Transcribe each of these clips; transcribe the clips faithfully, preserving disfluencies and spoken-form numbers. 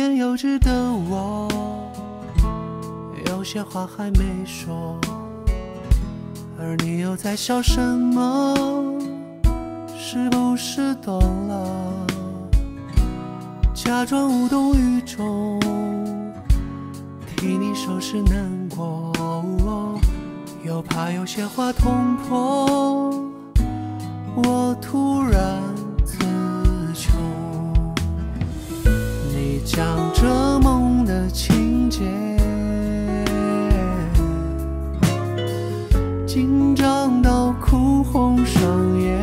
年幼稚的我，有些话还没说，而你又在笑什么？是不是懂了？假装无动于衷，替你收拾难过，又怕有些话捅破，我突然词穷。你讲着梦的情节，紧张到哭红双眼，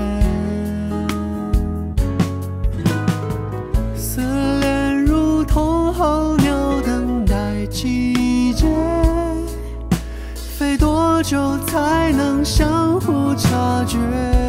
思恋如同候鸟等待季节，飞多久才能相互察觉？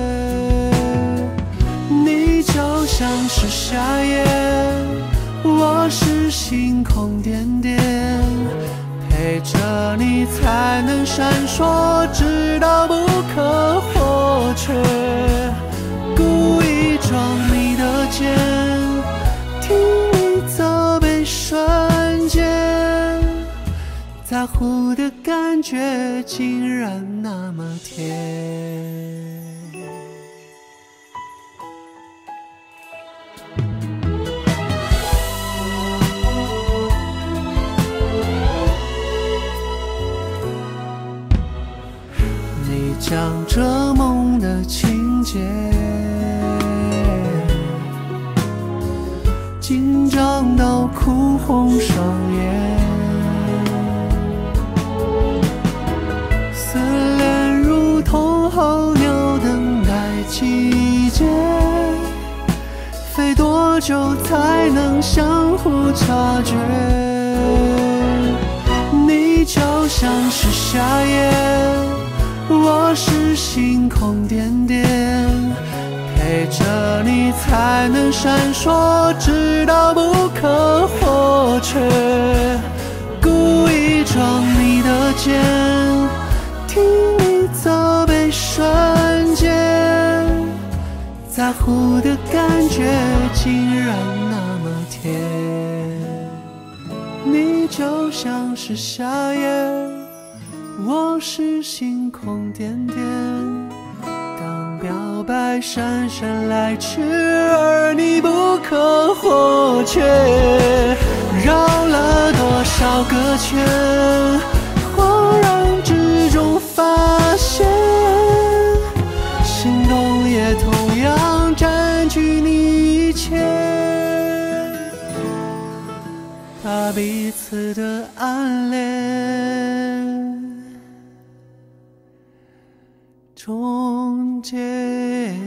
你就像是夏夜，我是星空点点，陪着你才能闪烁，直到不可或缺。故意装你的肩，听你责备瞬间，在乎的感觉竟然那么甜。讲着梦的情节，紧张到哭红双眼，思恋如同候鸟等待季节，飞多久才能相互察觉？你就像是夏夜，我是星空点点，陪着你才能闪烁，直到不可或缺。故意装你的肩，听你责备瞬间，在乎的感觉竟然那么甜。你就像是夏夜，我是星空点点，当表白姗姗来迟，而你不可或缺。绕了多少个圈，恍然之中发现，心动也同样占据你一切，把彼此的暗恋终结。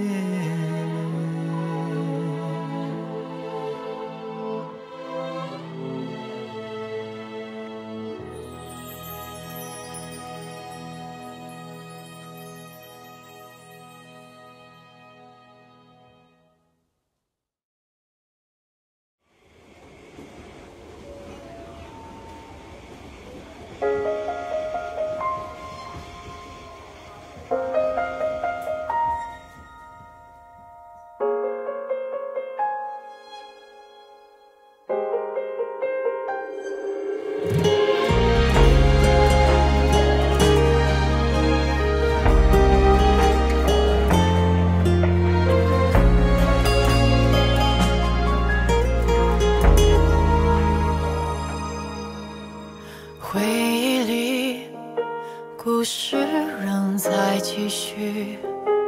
回忆里，故事仍在继续，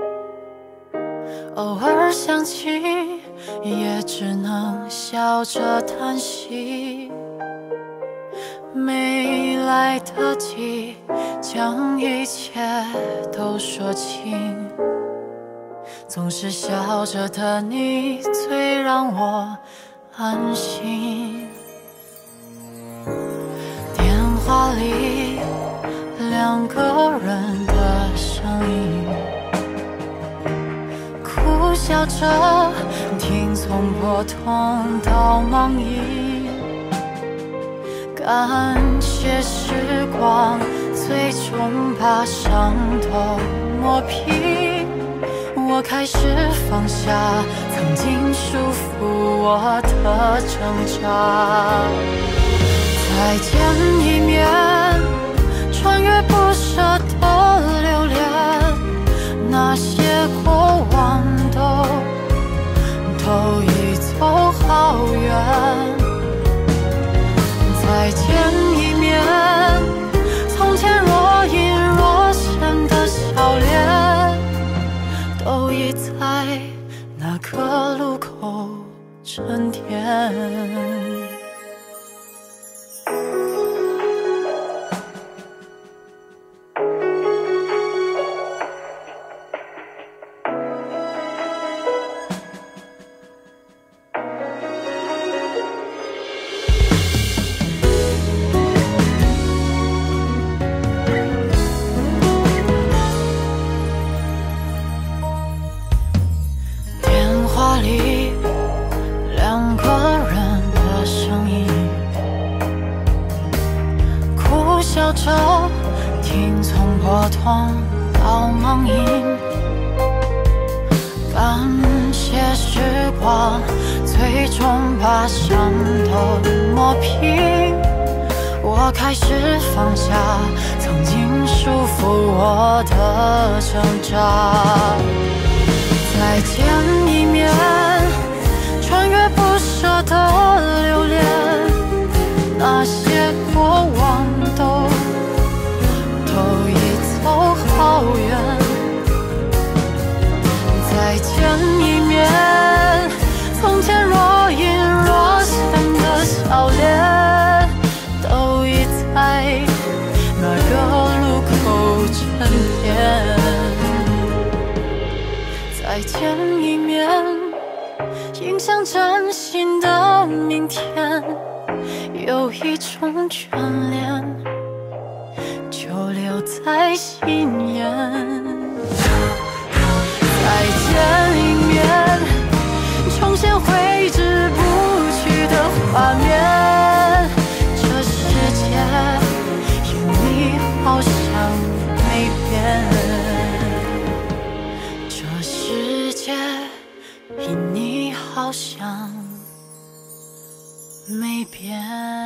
偶尔想起，也只能笑着叹息，没来得及将一切都说清，总是笑着的你最让我安心。电话里两个人的声音，哭笑着听从拨通到忙音，感谢时光最终把伤痛磨平，我我开始放下曾经束缚我的挣扎。再见一面，穿越不舍的留恋，那些过往都都已走好远。再见一面，从前若隐若现的笑脸，都已在那个路口沉淀。听从波动到梦呓，感谢时光最终把伤都磨平。我开始放下曾经束缚我的挣扎。再见一面，穿越不舍的留恋，那些过往都都已走好远。再见一面，从前若隐若现的笑脸，都已在那个路口沉淀。再见一面，影响真心的明天，有一种眷恋就留在心眼。再见一面，重现挥之不去的画面。这世界因你好像没变，这世界因你好像没变。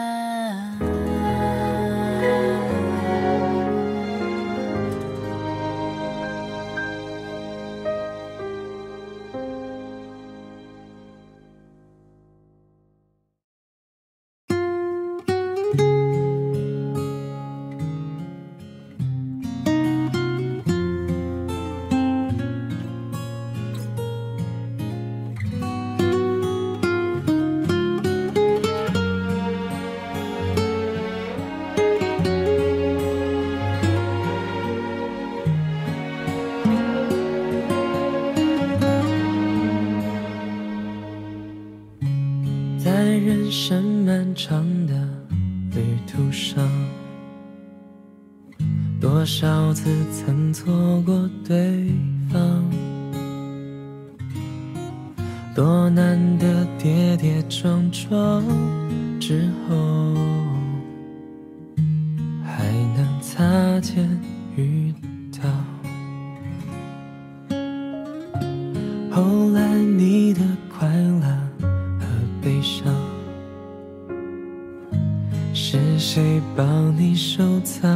人生漫长的旅途上，多少次曾错过对方，多难得跌跌撞撞之后，还能擦肩遇到。后来你的快乐和悲伤，是谁帮你收藏？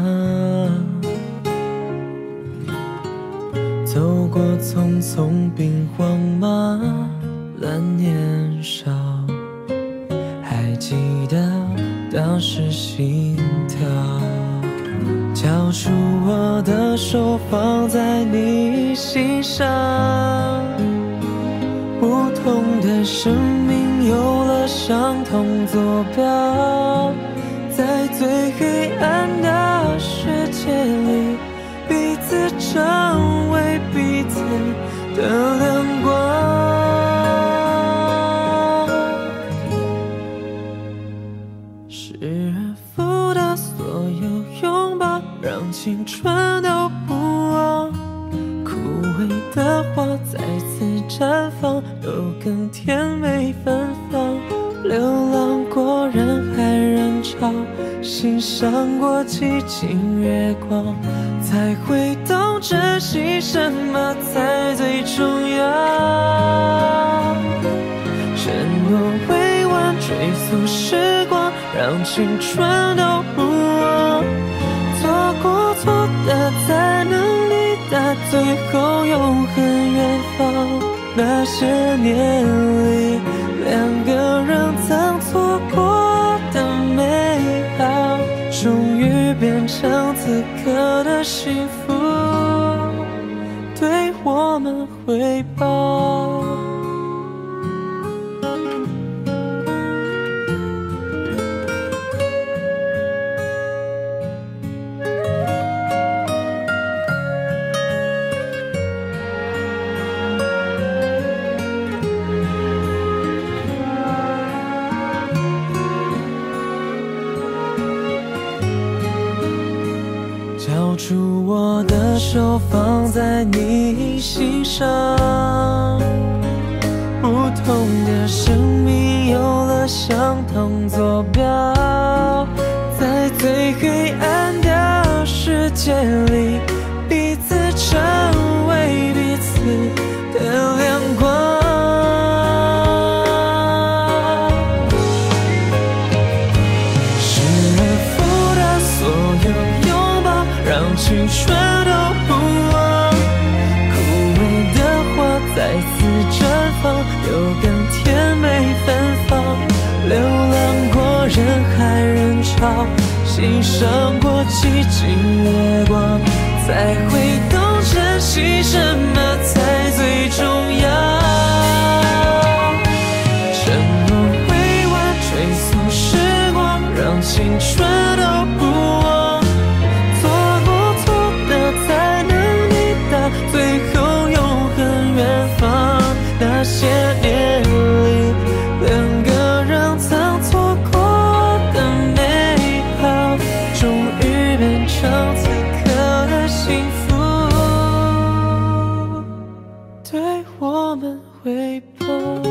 走过匆匆兵荒马乱年少，还记得当时心跳。交出我的手，放在你心上，不同的生命有了相同坐标，在最黑暗的世界里，彼此成为彼此的亮光。失而复得所有拥抱，让青春都不忘。枯萎的花再次绽放，有更甜美芬芳。流浪过人海人潮，欣赏过寂静月光，才会懂懂珍惜什么才最重要。承诺未完，追溯时光，让青春都不忘。做过错的才能抵达最后永恒远方。那些年里，两个人曾错过的美好，终于变成此刻的幸福，对我们回报。交出我的手，放在你心上。不同的生命有了相同坐标，在最黑暗的世界里，彼此成为彼此的亮光。失而复得所有拥抱，让青春都不忘。枯萎的花再次绽放，又更甜美芬芳。流浪过人海人潮，欣赏过寂静月光，才会懂珍惜什么才最重要。承诺未完，追溯时光，让青春都不忘。做过错的才能抵达最后永恒远方。那些年里，两个人曾错过的美好，终于变成此刻的幸福，对我们回报。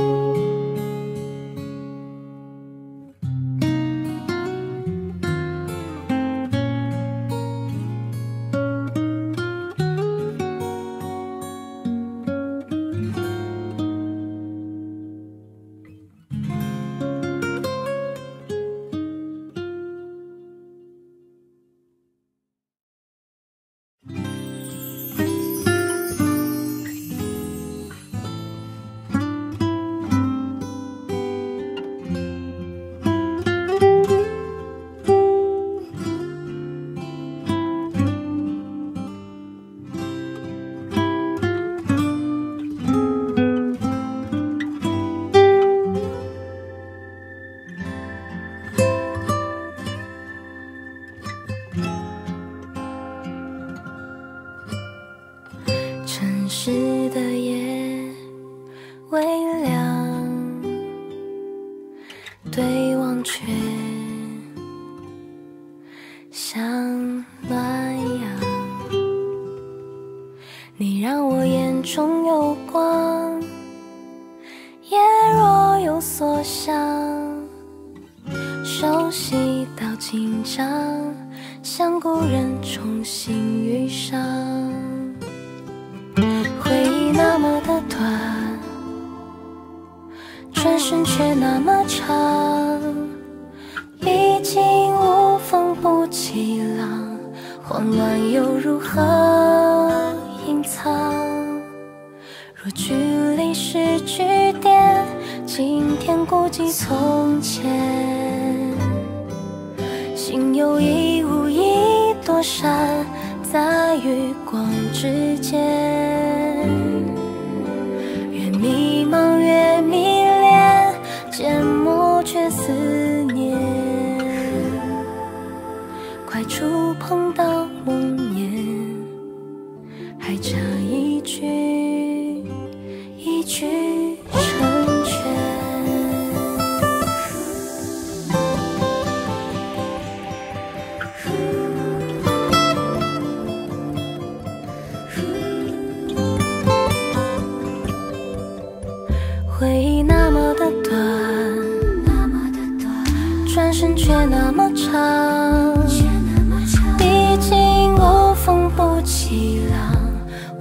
城市的夜微凉，对望却像暖阳。你让我眼中有光，也若有所想，熟悉到紧张，像故人重新遇上。回忆那么的短，转身却那么长，毕竟无风不起浪，慌乱又如何隐藏？若距离是句点，今天孤寂从前，心有意无意躲闪在余光之间，越迷茫越迷恋，缄默却思念，快触碰到梦魇，还差一句一句成全。回忆那么的短，那么的短，转身却那么长，毕竟无风不起浪，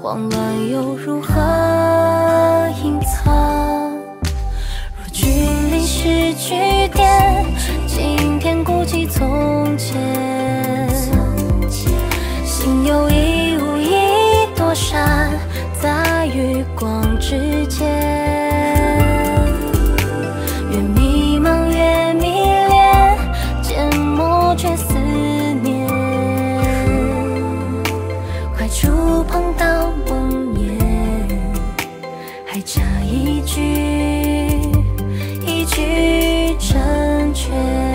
慌乱又如何隐藏？若距离是句点，今天孤寂从前，心有意无意躲闪在余光之间，越迷茫越迷恋，缄默却思念，快触碰到梦魇，还差一句一句成全。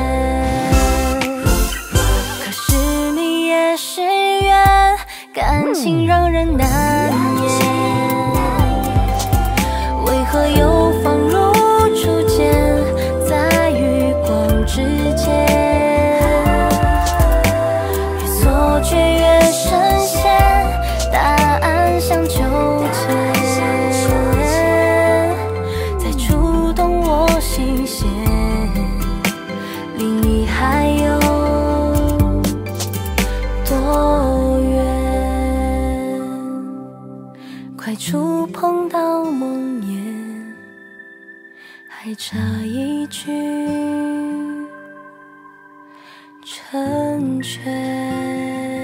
可是你也是缘，感情让人难言，为何又放入初见，在余光之间，越错觉越深陷，答案像纠结，在触动我心弦，离你还有多远？快触碰到梦魇，还差一句成全。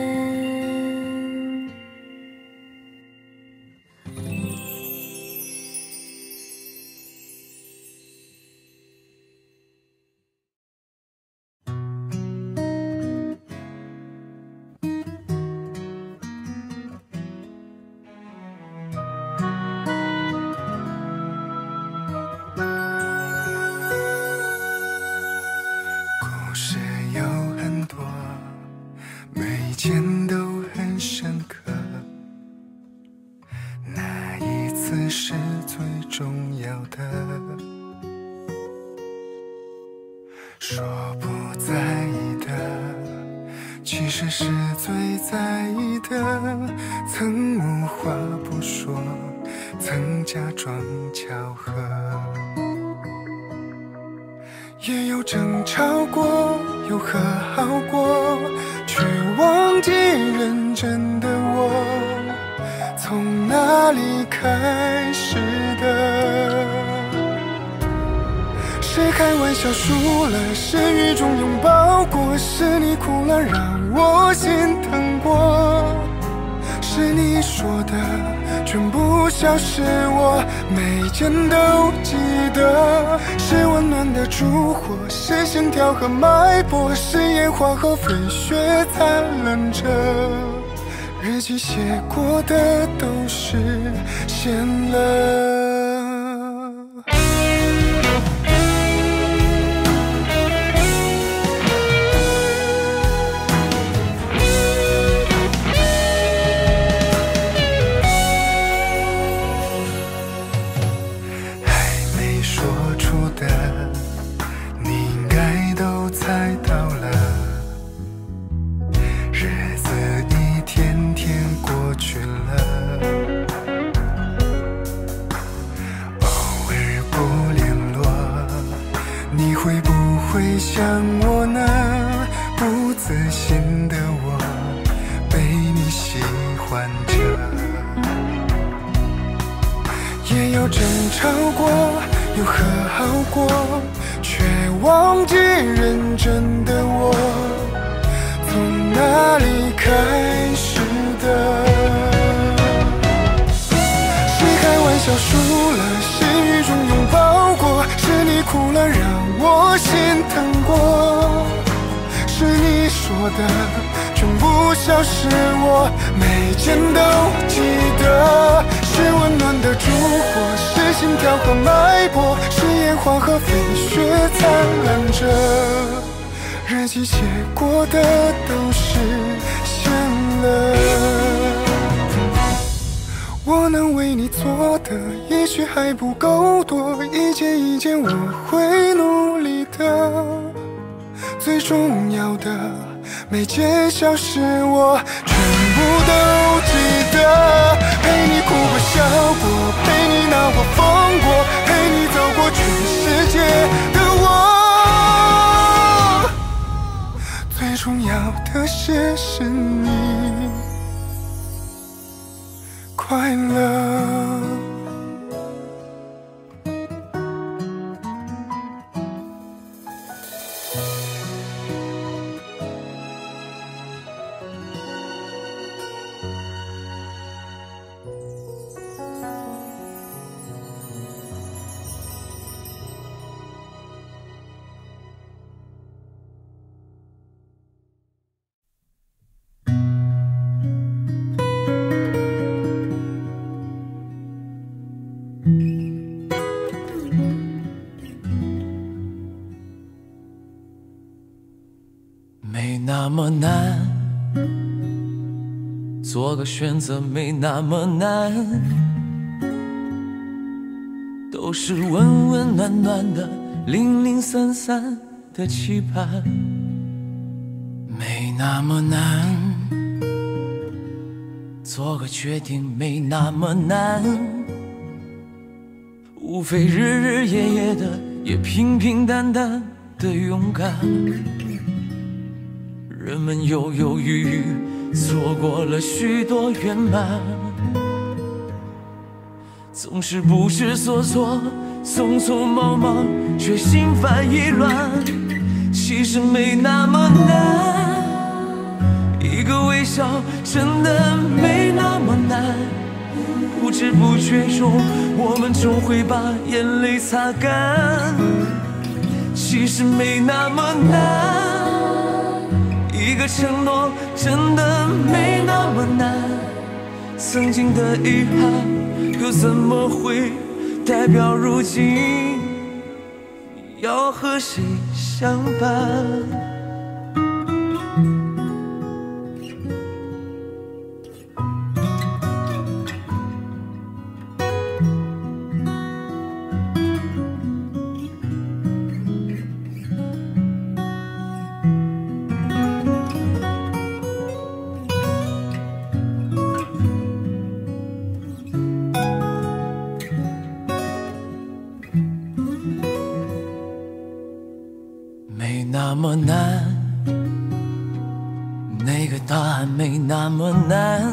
故事有很多，每一件都很深刻。那一次是最重要的，说不在意的，其实是最在意的。曾无话不说，曾假装巧合。也有争吵过，有和好过，却忘记认真的我从哪里开始的。谁开玩笑输了，是雨中拥抱过，是你哭了让我心疼过，是你说的全部消失，我每件都记得。是温暖的烛火，是心跳和脉搏，是烟花和飞雪灿烂着。日记写过的都实现了。像我呢，不自信的我被你喜欢着，也有争吵过，有和好过，却忘记认真的我从哪里开始的。谁开玩笑输了，是雨中拥抱过，是你哭了让我心疼过，是你说的全部消失，我每件都记得。是温暖的烛火，是心跳和脉搏，是烟花和飞雪灿烂着。日记写过的都实现了。我能为你做的也许还不够多，一件一件我会努力的。最重要的每件小事我全部都记得。陪你哭过笑过，陪你闹过疯过，陪你走过全世界的我。最重要的事是你快乐。 没那么难，做个选择没那么难，都是温温暖暖的，零零散散的期盼。没那么难，做个决定没那么难，无非日日夜夜的，也平平淡淡的勇敢。人们犹犹豫豫，错过了许多圆满，总是不知所措，匆匆忙忙，却心烦意乱。其实没那么难，一个微笑真的没那么难。不知不觉中，我们终会把眼泪擦干。其实没那么难，一个承诺真的没那么难，曾经的遗憾又怎么会代表如今要和谁相伴？没那么难，那个答案没那么难，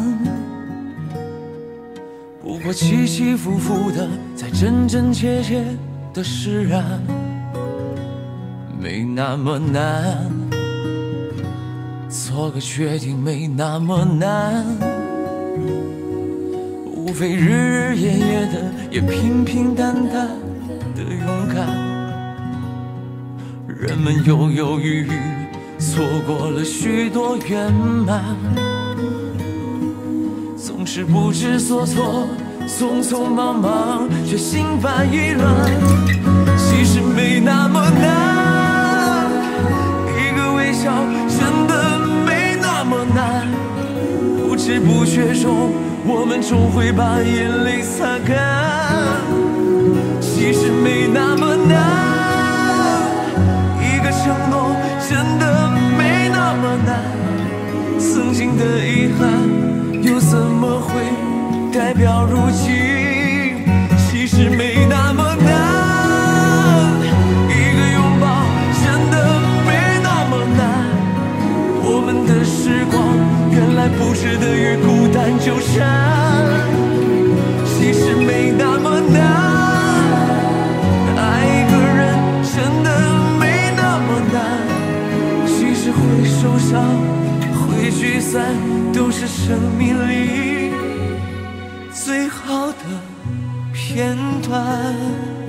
不过起起伏伏的，才真真切切的释然。没那么难，做个决定没那么难，无非日日夜夜的，也平平淡淡的勇敢。人们犹犹豫豫，错过了许多圆满，总是不知所措，匆匆忙忙，却心烦意乱。其实没那么难，一个微笑真的没那么难。不知不觉中，我们终会把眼泪擦干。其实没那么难，承诺真的没那么难，曾经的遗憾又怎么会代表如今？其实没那么难，一个拥抱真的没那么难。我们的时光原来不值得与孤单纠缠。其实没那么难，爱一个人真的会受伤，会聚散，都是生命里最好的片段。